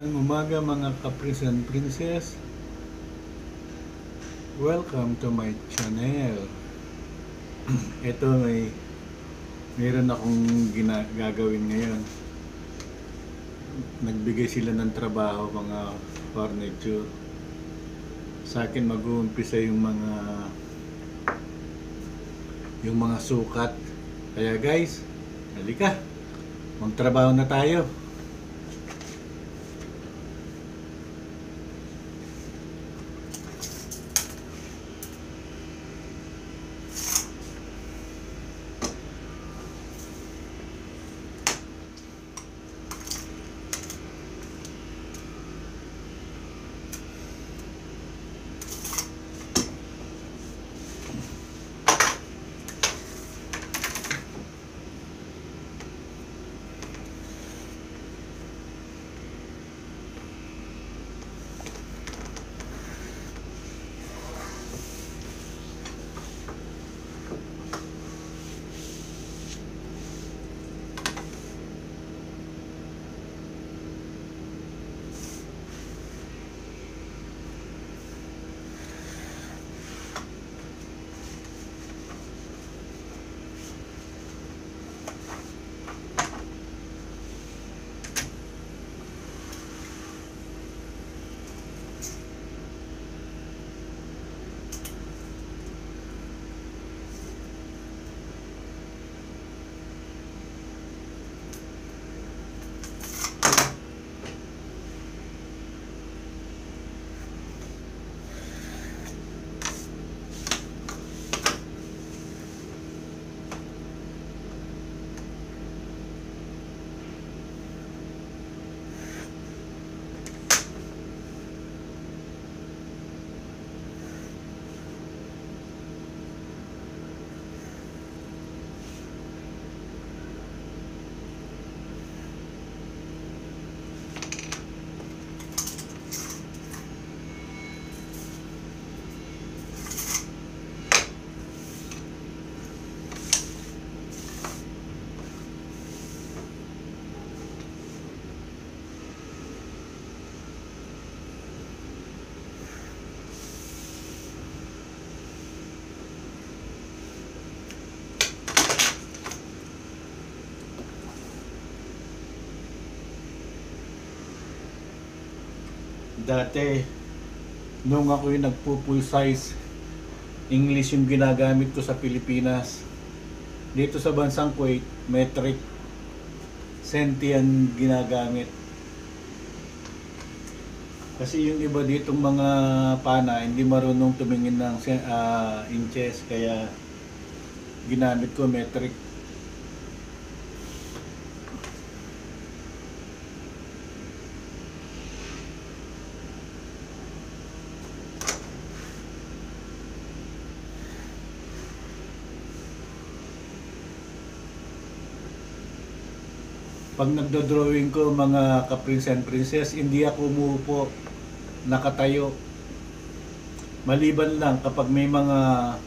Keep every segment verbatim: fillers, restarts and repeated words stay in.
Ang umaga mga ka-prince and princess. Welcome to my channel. Ito may meron akong gina- gagawin ngayon. Nagbigay sila ng trabaho mga furniture. Sa akin mag-uumpisa yung mga yung mga sukat. Kaya guys, halika. Magtrabaho na tayo. Dati, nung ako yung nagpo-full size, English yung ginagamit ko sa Pilipinas. Dito sa bansang Kuwait, metric, centi ang ginagamit. Kasi yung iba ditong mga pana, hindi marunong tumingin ng uh, inches, kaya ginamit ko metric. Pag nagdo-drawing ko mga ka-prince and princess, hindi ako umuupo, nakatayo. Maliban lang kapag may mga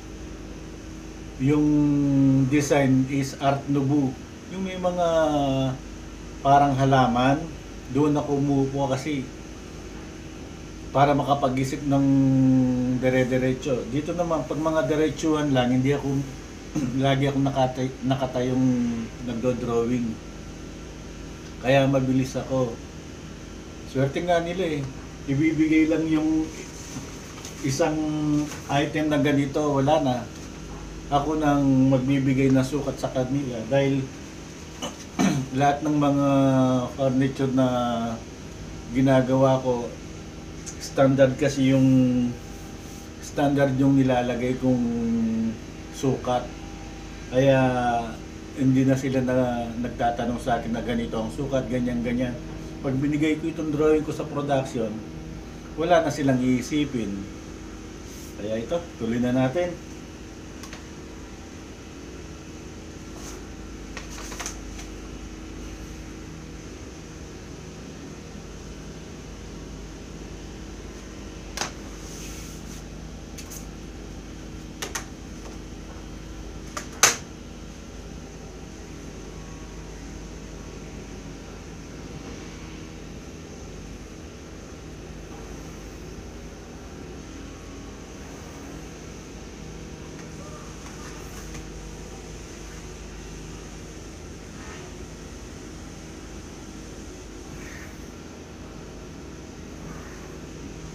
yung design is art nouveau, yung may mga parang halaman, doon ako umuupo kasi para makapag-isip ng dire-diretso. Dito naman pag mga diretsuhan lang, hindi ako lagi ako nakatay, nakatayong nagdo-drawing. Kaya mabilis ako. Swerte nga nila eh. Ibibigay lang yung isang item na ganito, wala na. Ako nang magbibigay na sukat sa kanila dahil lahat ng mga furniture na ginagawa ko, standard kasi yung standard yung nilalagay kong sukat. Kaya hindi na sila na nagtatanong sa akin na ganito ang sukat, ganyan-ganyan. Pag binigay ko itong drawing ko sa production, wala na silang iisipin. Kaya ito, tuloy na natin.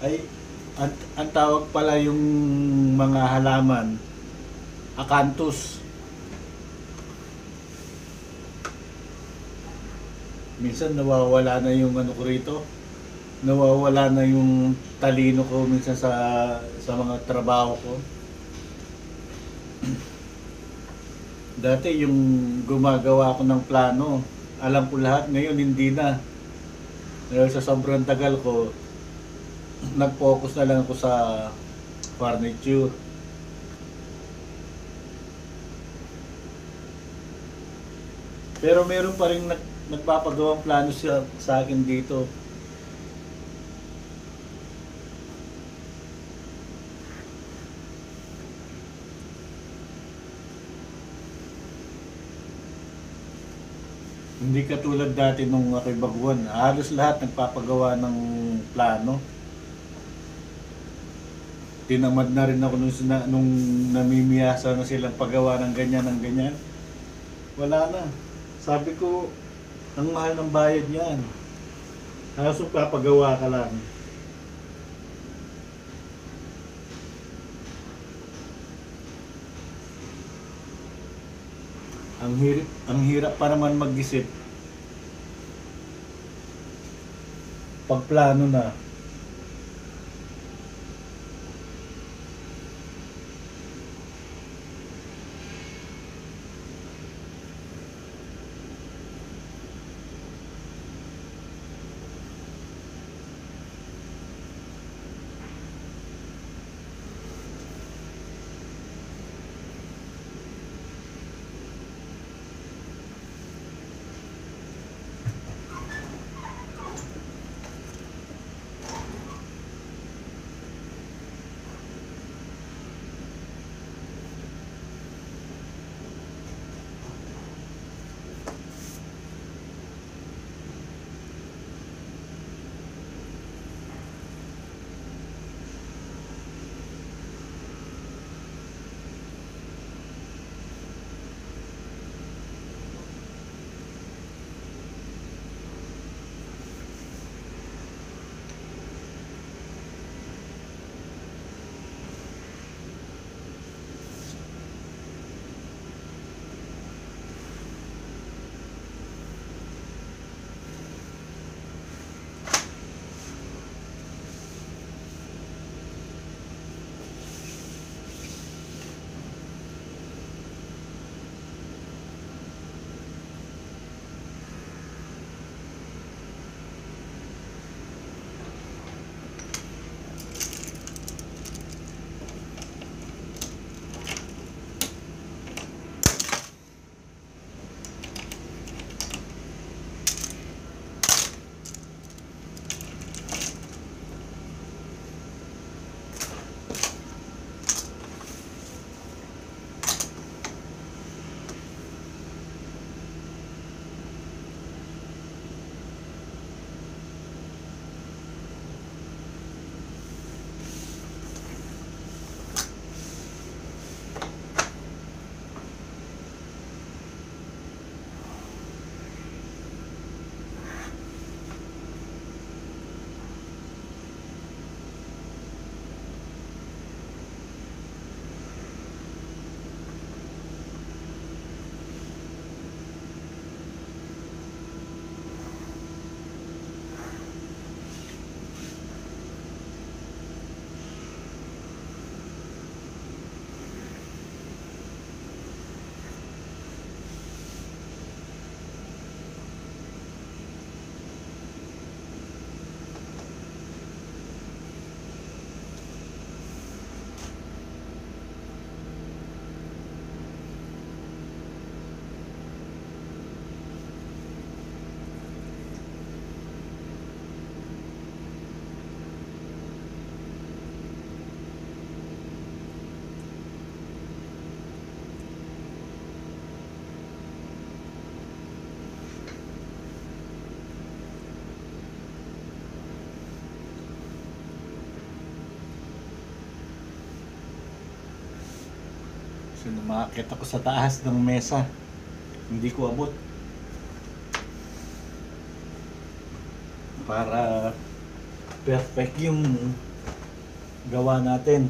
Ay, ang, ang tawag pala yung mga halaman, acanthus. Minsan nawawala na yung ano ko rito, nawawala na yung talino ko minsan sa sa mga trabaho ko. Dati yung gumagawa ako ng plano, alam ko lahat, ngayon hindi na. Dahil sa sobrang tagal ko, nag-focus na lang ako sa furniture. Pero meron pa rin nag, nagpapagawang plano sa, sa akin dito. Hindi katulad dati nung ako'y baguhan. Halos lahat nagpapagawa ng plano. Tinamad na rin ako nung, sina- nung namimiyasa na silang paggawa ng ganyan, ng ganyan. Wala na. Sabi ko, ang mahal ng bayad niyan. Halos papagawa ka lang. Ang hirap, ang hirap pa naman mag-isip pag plano na. So, umaakit ako sa taas ng mesa. Hindi ko abot. Para perfect yung gawa natin.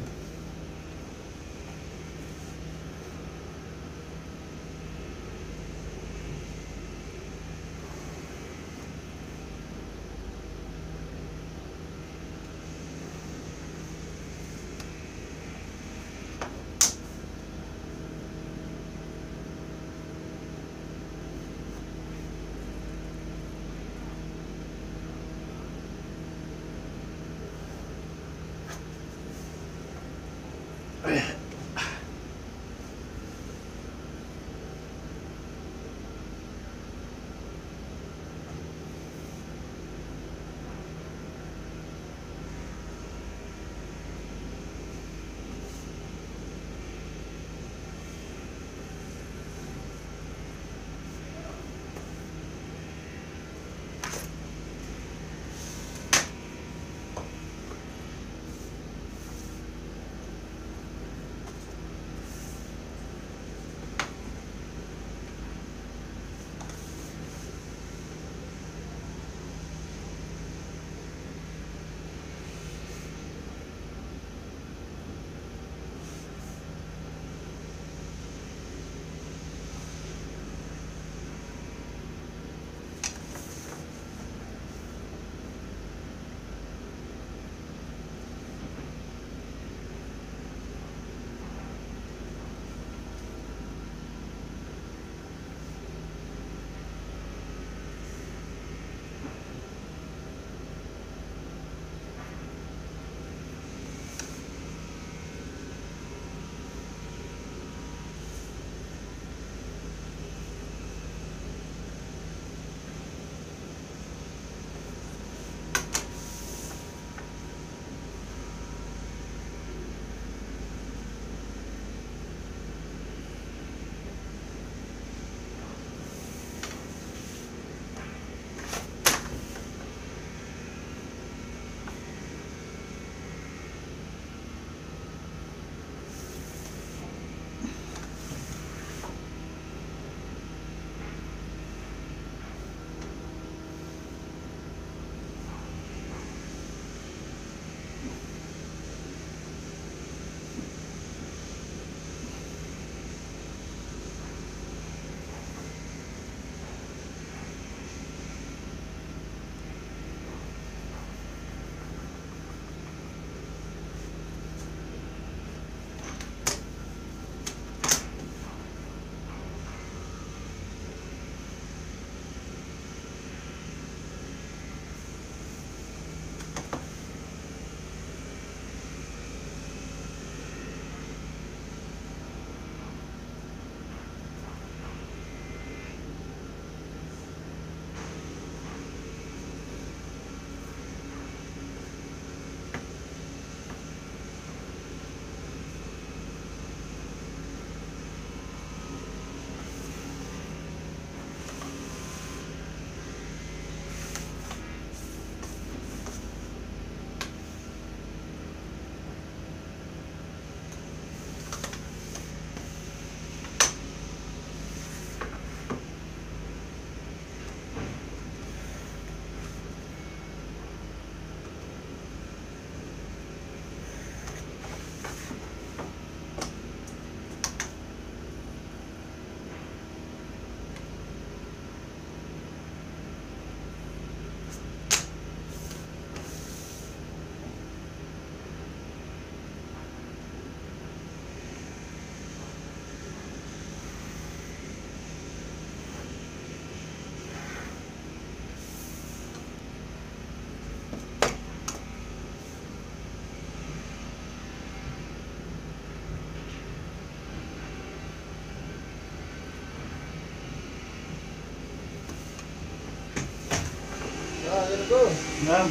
نعم.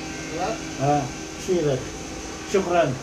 اه سيرك. شكرا.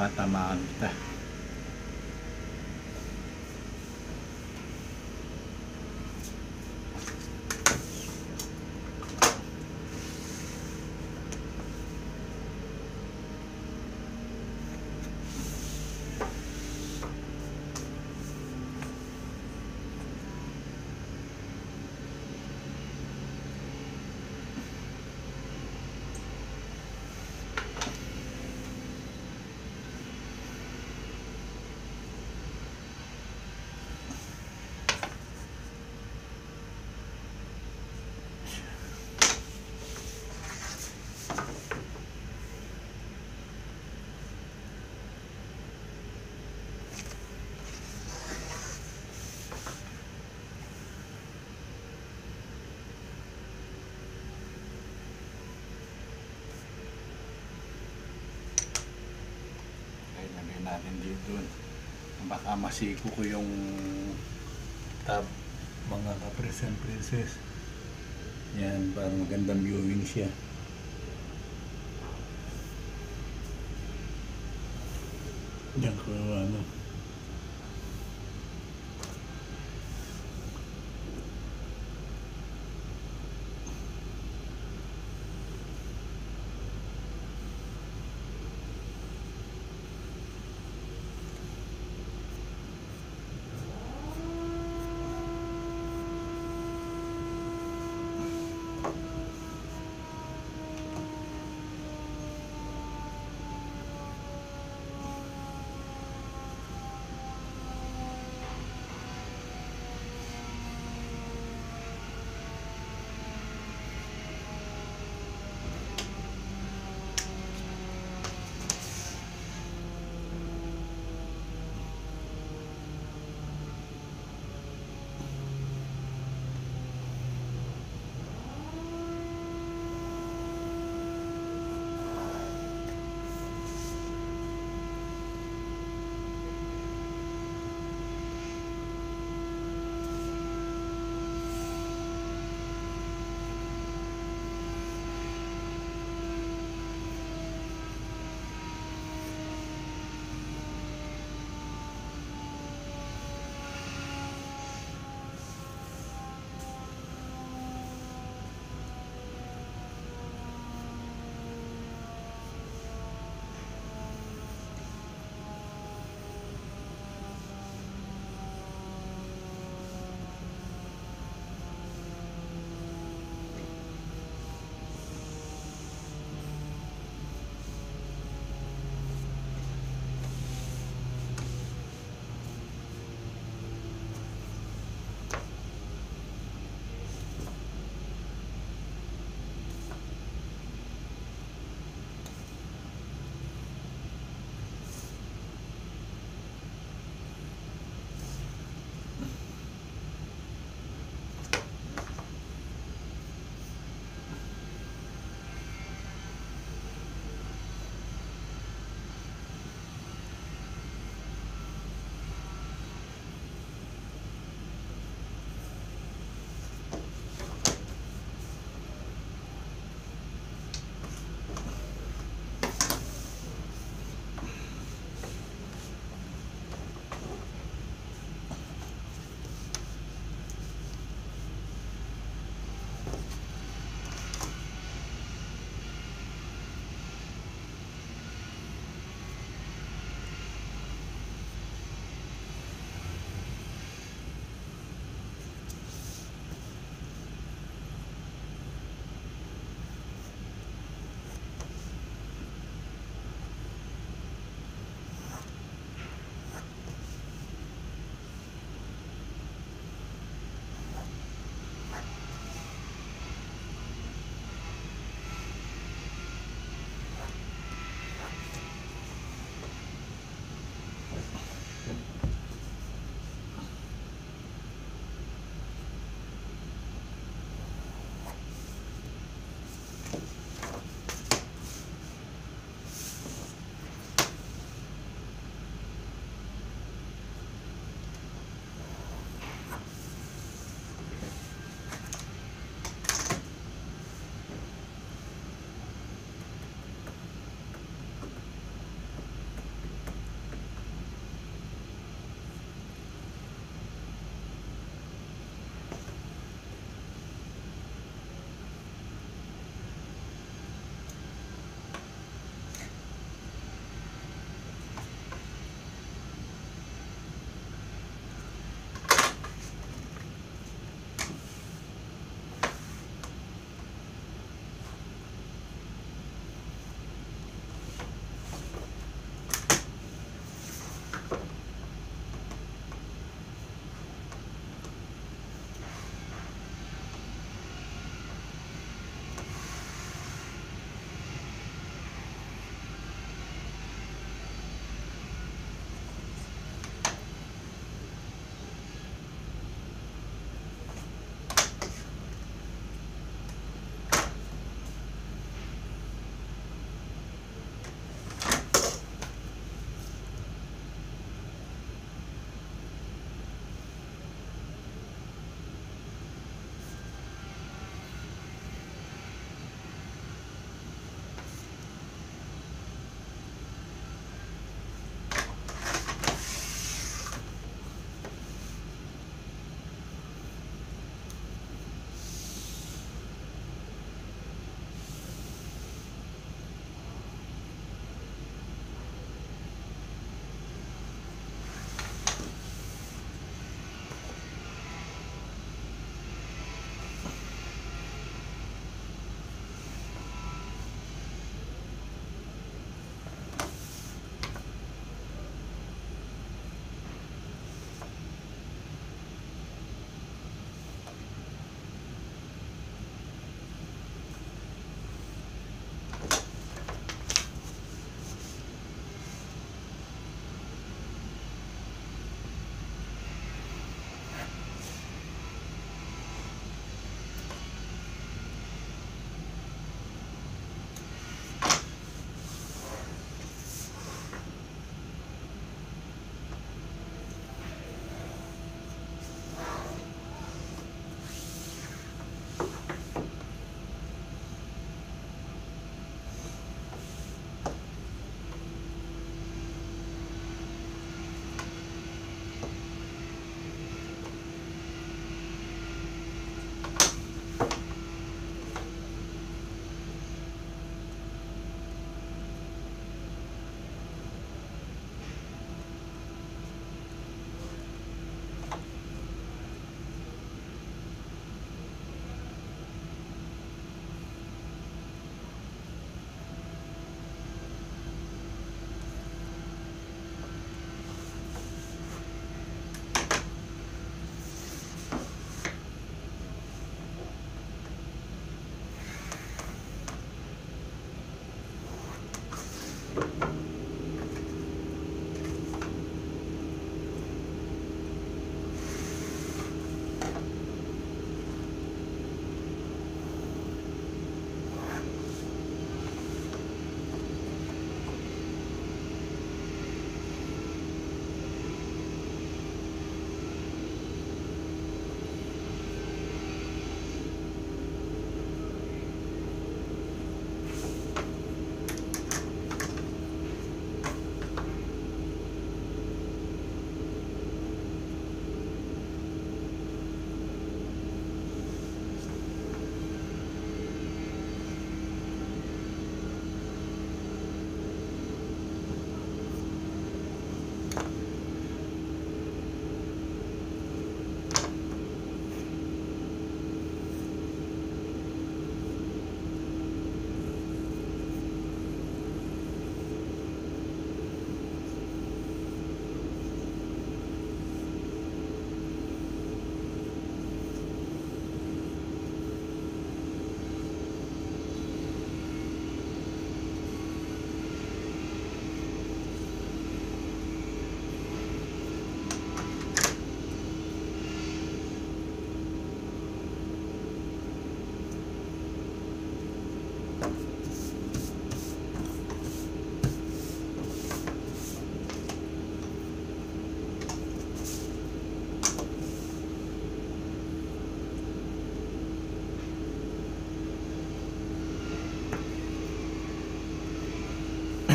baka tamaan kita. Lagay natin dito. Baka masiko ko yung tab, mga kapres and princess. Yan, para magandang viewing siya. Diyan ko ano.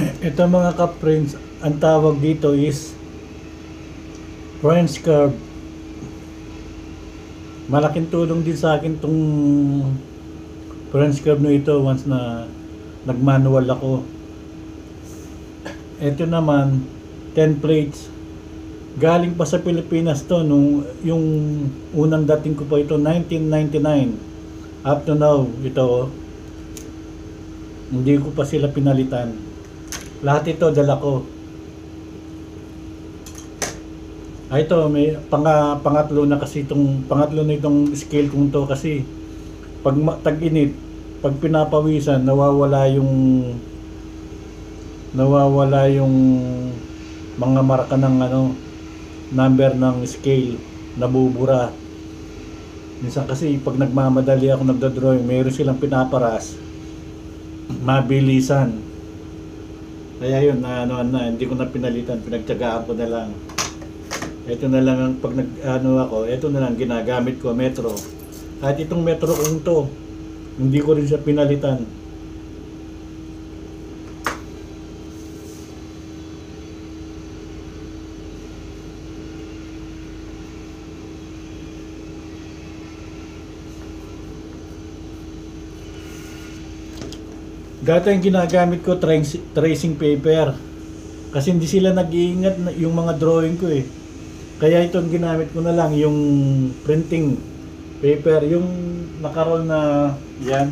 Ito mga ka-friends, ang tawag dito is French curve. Malaking tulong din sa akin tong French curve na ito once na nag-manual ako. Ito naman, ten plates. Galing pa sa Pilipinas to, nung yung unang dating ko pa ito, nineteen ninety-nine. Up to now, ito, hindi ko pa sila pinalitan. Lahat ito, dala ko. Ah, ito, may pang, pangatlo na kasi itong, pangatlo na itong scale kong to kasi pag tag-init, pag pinapawisan, nawawala yung nawawala yung mga marka ng ano, number ng scale, nabubura. Minsan kasi pag nagmamadali ako nagdo-drawing, mayroon silang pinaparas, mabilisan. Kaya yun, na ano na, hindi ko na pinalitan, pinagtiyagaan ko na lang. Ito na lang ang pag nag ano ako, ito na lang ginagamit ko, metro. Kahit itong metro kong to, hindi ko rin siya pinalitan. Dati ang ginagamit ko tracing paper kasi hindi sila nag-iingat na yung mga drawing ko eh. Kaya ito ang ginamit ko na lang, yung printing paper, yung nakaroll na yan.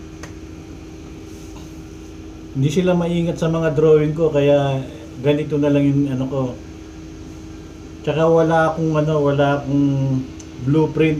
Hindi sila maingat sa mga drawing ko kaya ganito na lang yung ano ko. Tsaka wala akong ano, wala akong blueprint.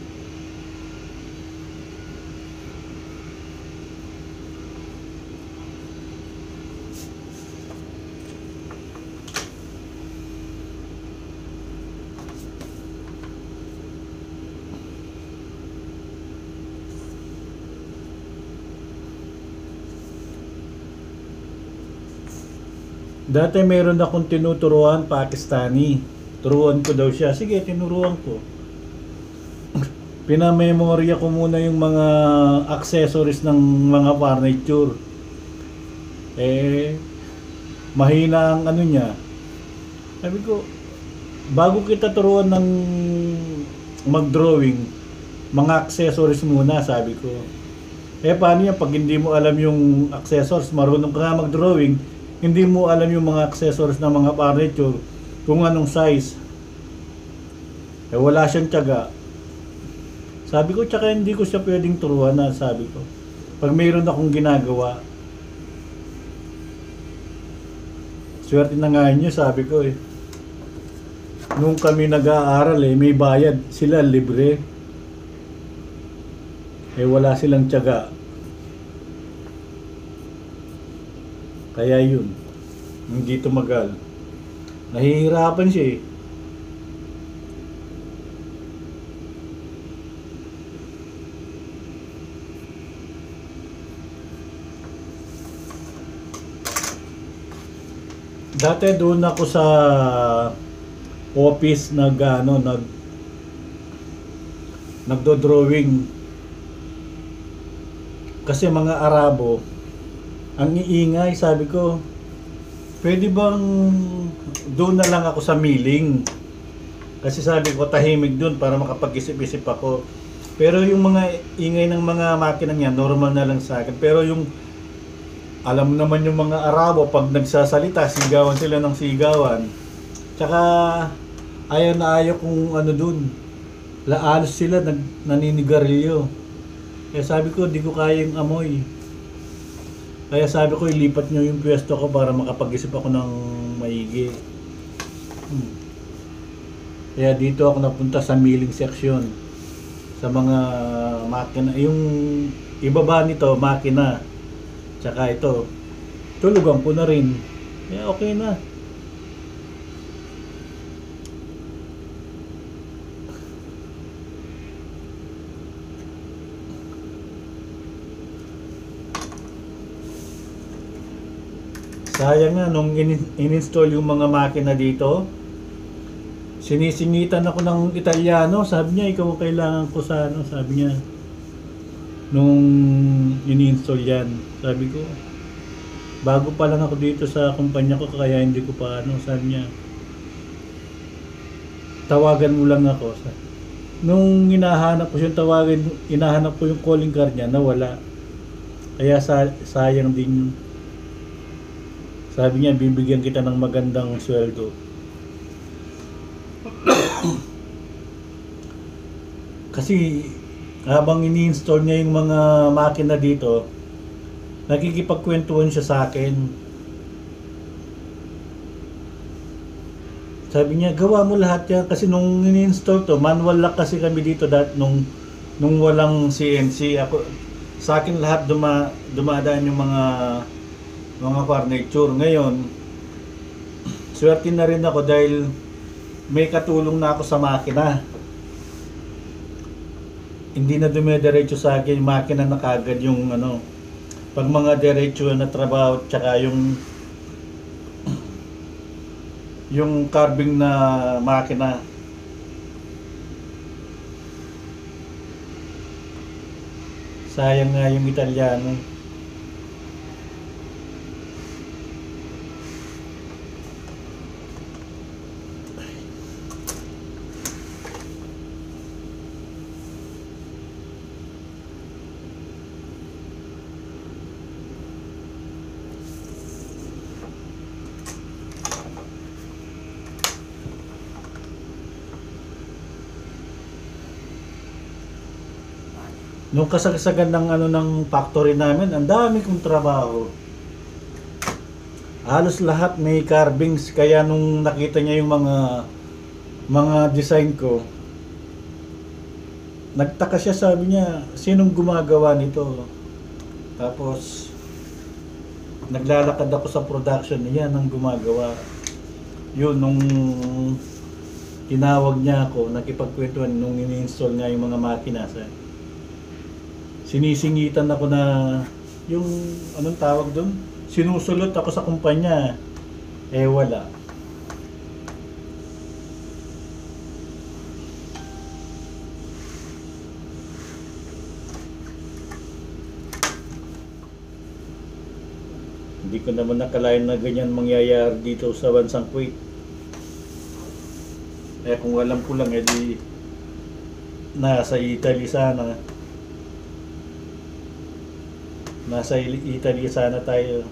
Dati meron akong tinuturuan Pakistani. Turuan ko daw siya. Sige, tinuruan ko. Pinamemorya ko muna yung mga accessories ng mga furniture. Eh, mahina ang ano niya. Sabi ko, bago kita turuan ng mag-drawing, mga accessories muna, sabi ko. Eh, paano yan pag hindi mo alam yung accessories, marunong ka nga mag-drawing, hindi mo alam yung mga accessories ng mga furniture, kung anong size. Eh wala siyang tiyaga. Sabi ko, tsaka hindi ko siya pwedeng turuan na, sabi ko. Pag mayroon akong ginagawa, swerte na nga niyo, sabi ko eh. Nung kami nag-aaral eh, may bayad, sila libre. Eh wala silang tiyaga. Kaya yun, hindi tumagal. Nahihirapan siya eh. Dati doon ako sa office nag ano, nag nagdo-drawing. Kasi mga Arabo ang iingay, sabi ko, pwede bang doon na lang ako sa milling? Kasi sabi ko, tahimik doon para makapag-isip-isip ako. Pero yung mga ingay ng mga makina niya, normal na lang sa akin. Pero yung, alam naman yung mga Arabo, pag nagsasalita, sigawan sila ng sigawan. Tsaka, ayaw na ayaw kung ano doon. Laalos sila, nag, naninigarilyo. Kaya sabi ko, di ko kayang amoy. Kaya sabi ko, ilipat nyo yung pwesto ko para makapag-isip ako ng maigi. Hmm. Kaya dito ako napunta sa milling section. Sa mga makina. Yung ibaba nito, makina. Tsaka ito, tulugan ko na rin. Kaya okay na. Sayang nga, nung in-install yung mga makina dito, sinisingitan ako ng Italiano. Sabi niya, ikaw ang kailangan ko sa ano, sabi niya. Nung in-install yan, sabi ko, Bago pa lang ako dito sa kumpanya ko kaya hindi ko pa ano, sabi niya. Tawagan mo lang ako. Nung hinahanap ko yung tawagan, hinahanap ko yung calling card niya, nawala. Kaya sa, sayang din yun. Sabi niya, bibigyan kita ng magandang sweldo. Kasi habang ini-install niya yung mga makina dito, nakikipagkwentuhan siya sa akin. Sabi niya, gawa mo lahat yan. Kasi nung ini-install to, manual lock kasi kami dito dat nung nung walang C N C. Ako, sa akin lahat duma, dumadaan yung mga mga furniture. Ngayon, swerte na rin ako dahil may katulong na ako sa makina. Hindi na dumidiretso sa akin yung makina na kagad yung ano. Pag mga diretso na trabaho, tsaka yung yung carving na makina. Sayang nga yung Italiano. Nung kasagsagan ng ano ng factory namin, ang dami kong trabaho. Halos lahat may carvings, kaya nung nakita niya yung mga mga design ko, nagtaka siya, sabi niya, sinong gumagawa nito? Tapos naglalakad ako sa production niya nang gumagawa. Yun, nung tinawag niya ako, nakipagkwentuhan nung ini-install nga yung mga makina sa sinisingitan ako na yung anong tawag doon, sinusulot ako sa kumpanya, eh wala. Hindi ko naman nakalain na ganyan mangyayari dito sa bansang Kuwait. Eh kung alam ko lang, edi nasa Italy sana. Nasa Italy sana tayo.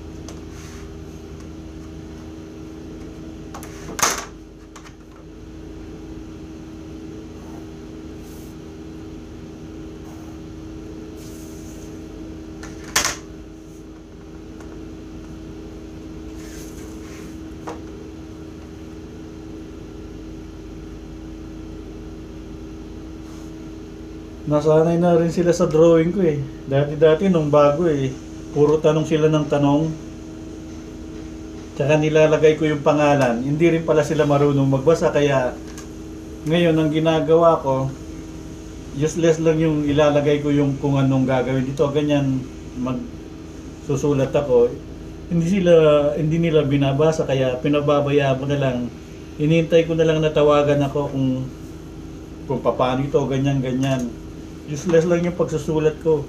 Nasanay na rin sila sa drawing ko eh. Dati-dati nung bago eh, puro tanong sila ng tanong. Tsaka nilalagay ko yung pangalan. Hindi rin pala sila marunong magbasa, kaya ngayon ang ginagawa ko, useless lang yung ilalagay ko yung kung anong gagawin dito. Ganyan, magsusulat ako. Hindi sila, hindi nila binabasa, kaya pinababayaan ko na lang. Inintay ko na lang na tawagan ako kung kung paano ito, ganyan, ganyan. Useless lang yung pagsusulat ko.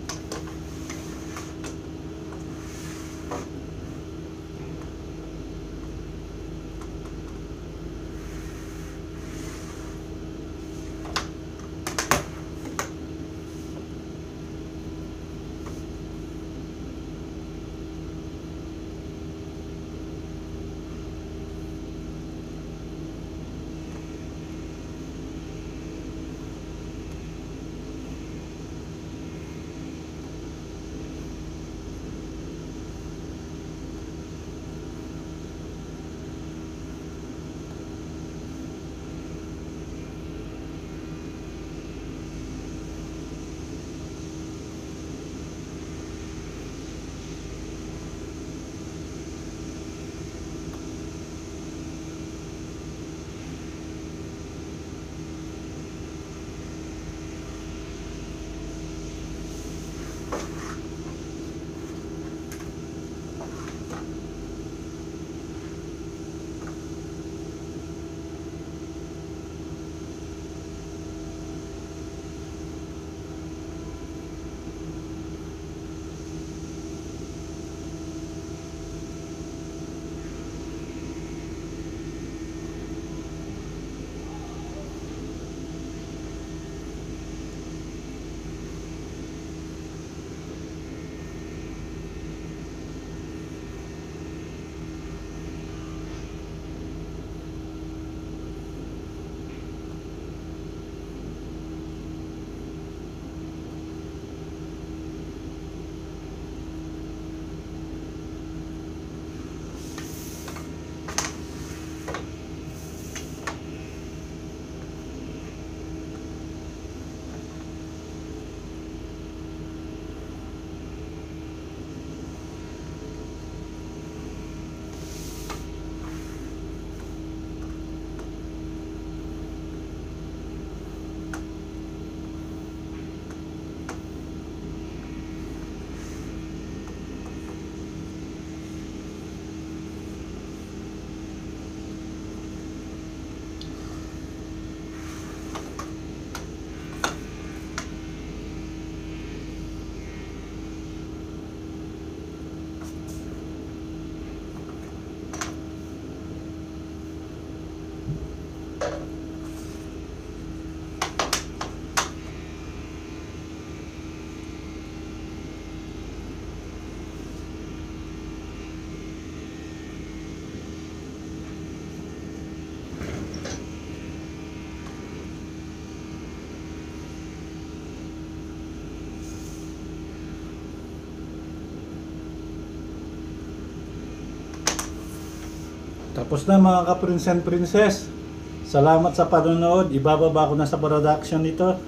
Tapos na mga ka-prince and princess. Salamat sa panonood. Ibababa ko na sa production nito.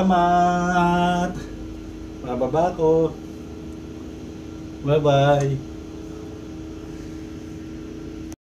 Salamat. Bababa ko. Bye bye.